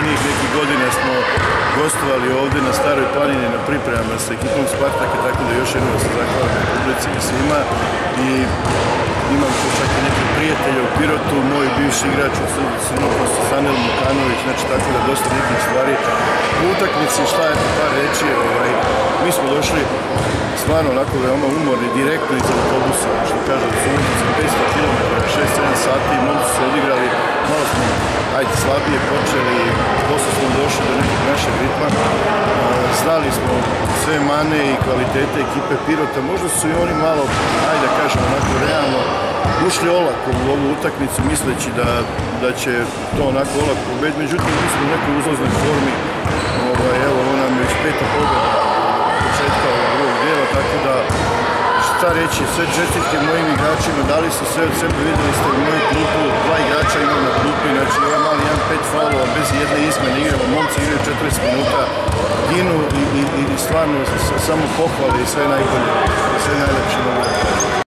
ranijih nekih godina smo gostovali ovdje na Staroj planini na pripremama sa ekipom Spartaka, tako da još jednom se zahvalim publici i svima. I imam tu čak i neki prijatelja u Pirotu, moj bivši igrač u Crnokosu, Sanel Mukanović, znači tako da dosta nekih stvari. U utakmici šta je par reći, mi smo došli stvarno onako veoma umorni, direktno iz autobusa, što kažem, su za 500 km, 6-7 sati, momci su odigrali, malo smo slabije počeli, posle smo došli do nekog našeg ritma, znali smo sve mane i kvalitete ekipe Pirota, možda su i oni malo, da kažem, onako realno ušli olako u ovu utakmicu misleći da će to onako olako pobediti, međutim mi smo u nekoj uzlaznoj formi, evo ovo nam je već 5. pobjeda početka ovog dijela, tako da šta reći, sve čestitke mojim igračima, dali su sve od sebe, vidjeli ste u moju klupu, 2 igrača imam na klupi, znači ovaj mali 1-5 faulova, bez jedne izmene igramo, momci igraju 40 minuta, ginu i stvarno samo pohvale i sve najbolje, sve najlepše.